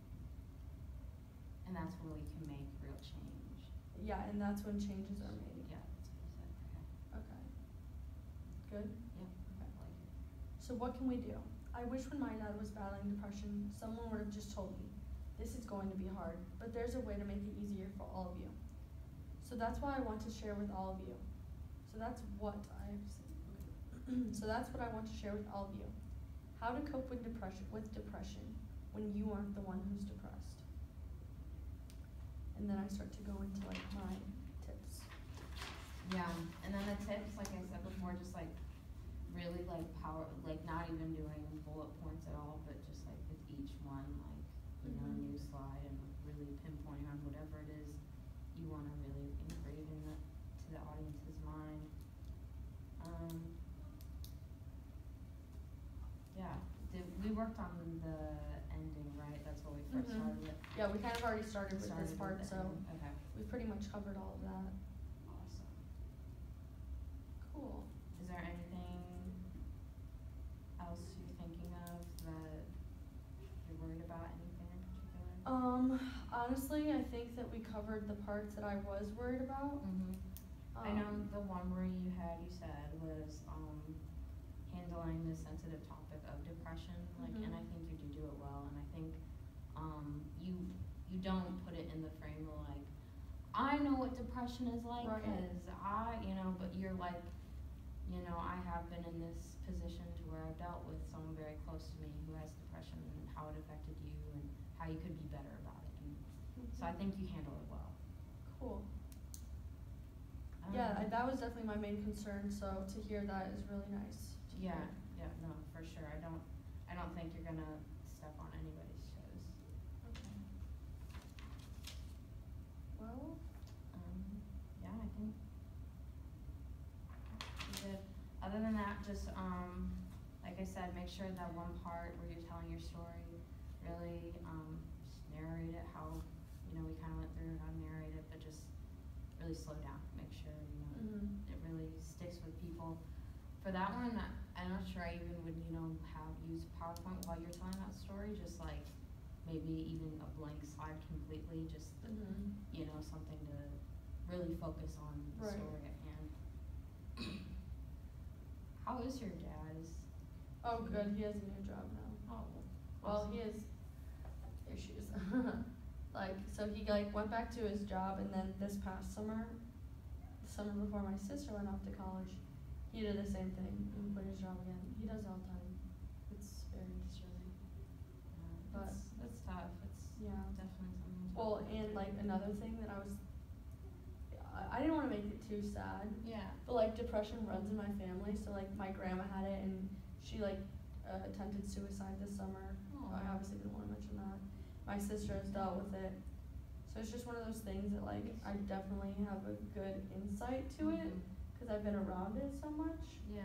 And that's when we can make real change. yeah, and that's when changes are made. Yeah, that's what I said. Okay. Good? Okay. Yeah. Okay. I like it. So what can we do? I wish when my dad was battling depression, someone would have just told me, this is going to be hard, but there's a way to make it easier for all of you. So that's why I want to share with all of you. So that's what I've said. So that's what I want to share with all of you. How to cope with depression with depression when you aren't the one who's depressed. And then I start to go into like my tips. Yeah, and then the tips, like I said before, just like really like power, like not even doing bullet points at all, but just like with each one, like, you know, a Mhm. new slide and really pinpointing on whatever it is you want to really engrave in the, to the audience's mind. Um, yeah, did, we worked on the ending, right? That's what we first Mhm. started with. Yeah, we kind of already started with Started this with part, the so ending. Okay, we've pretty much covered all of that. awesome. Cool. Is there anything else you're thinking of that you're worried about, anything in particular? Um, honestly, I think that we covered the parts that I was worried about. Mm-hmm. Um, I know the one where you had, you said, was, um, handling the sensitive topic of depression, like, and Mhm. I think you do do it well, and I think, um, you, you don't put it in the frame of like, I know what depression is like, Right. cause I, you know, but you're like, you know, I have been in this position to where I've dealt with someone very close to me who has depression and how it affected you and how you could be better about it, and so I Mhm. think you handle it well. Cool. Um, Yeah, I, that was definitely my main concern, so to hear that is really nice. to Yeah, hear. yeah, no, for sure. I don't, I don't think you're gonna step on anybody's toes. Okay. Well, Um, yeah, I think you're good. Other than that, just, um, like I said, make sure that one part where you're telling your story, really, um, just narrate it how, you know, we kinda went through how to narrate it, but just really slow down, make sure, you know, mhm. it really sticks with people. For that one, I I'm not sure I even would, you know, have used PowerPoint while you're telling that story, just like maybe even a blank slide completely, just, Mm-hmm. you know, something to really focus on the Right. story at hand. How is your dad? Is Oh, good. He has a new job now. oh, Well, he has issues. Like, so he like went back to his job, and then this past summer, the summer before my sister went off to college, he did the same thing and quit his job again. He does it all the time. It's very disturbing. uh, But- that's, that's tough. It's Yeah. definitely something. to Well, talk and about. like another thing that I was, I, I didn't want to make it too sad, yeah. but like depression runs in my family. So like my grandma had it, and she like uh, attempted suicide this summer. Aw. I obviously didn't want to mention that. My sister has dealt with it. So it's just one of those things that like I definitely have a good insight to it Mhm. because I've been around it so much. Yeah.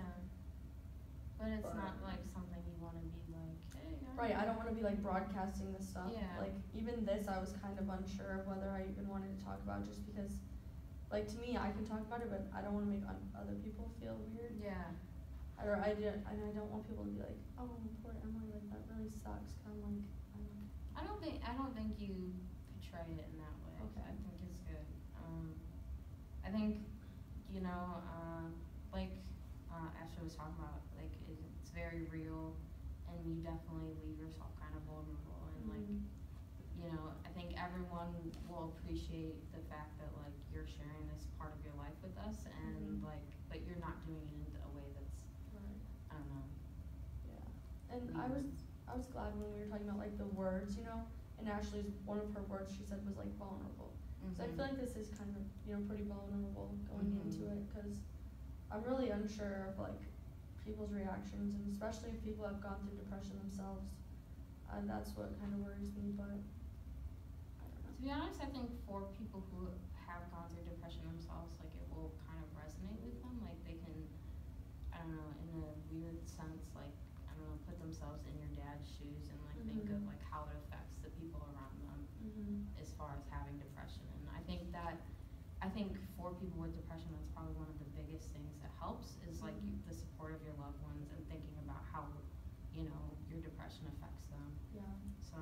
But it's But- not like something you want to be like, hey, Right, I don't want to be like broadcasting this stuff. Yeah. Like even this, I was kind of unsure of whether I even wanted to talk about just because, like to me, I can talk about it, but I don't want to make un- other people feel weird. Yeah. Or I didn't, and I don't want people to be like, oh, poor Emily, like that really sucks. 'Cause I'm like, I'm I don't think I don't think you portray it in that way. Okay. I think it's good. Um, I think, you know, uh, like uh, Ashley was talking about, like it, it's very real, and you definitely leave yourself kind of vulnerable, and like, Mhm. you know, I think everyone will appreciate the fact that like you're sharing this part of your life with us, and Mhm. like, but you're not doing it in a way that's, Right. I don't know. Yeah. And I was I was glad when we were talking about like the words, you know. And Ashley's one of her words she said was like vulnerable. So I Mhm. feel like this is kind of, you know, pretty vulnerable going Mhm. into it because I'm really unsure of like people's reactions, and especially if people have gone through depression themselves. And that's what kind of worries me, but I don't know. To be honest, I think for people who have gone through depression themselves, like it will kind of resonate with them. Like they can, I don't know, in a weird sense, like I don't know, put themselves in your dad's shoes and like think of Mhm. like how it affects the people around them Mhm. as far as having depression. And I think that, I think for people with depression, that's probably one of the biggest things that helps is like you, the support of your loved ones and thinking about how, you know, your depression affects them. Yeah. So,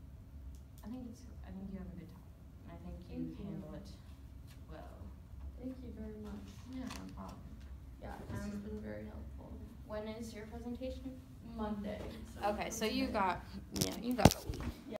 I think it's, I think you have a good time, and I think you Thank you. handle it well. Thank you very much. Yeah, no problem. Yeah, this has Um, been very helpful. When is your presentation? Monday. Okay, so you got, yeah, you got a week.